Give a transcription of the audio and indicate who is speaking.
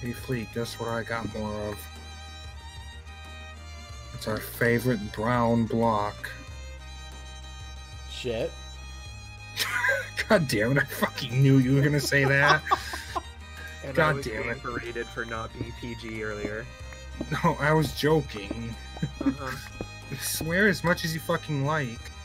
Speaker 1: Hey Fleet, guess what I got more of? It's our favorite brown block.
Speaker 2: Shit.
Speaker 1: God damn it, I fucking knew you were gonna say that.
Speaker 3: And
Speaker 1: God
Speaker 3: I was
Speaker 1: damn
Speaker 3: being
Speaker 1: it.
Speaker 3: berated for not being PG earlier.
Speaker 1: No, I was joking.
Speaker 3: Uh-huh.
Speaker 1: Swear as much as you fucking like.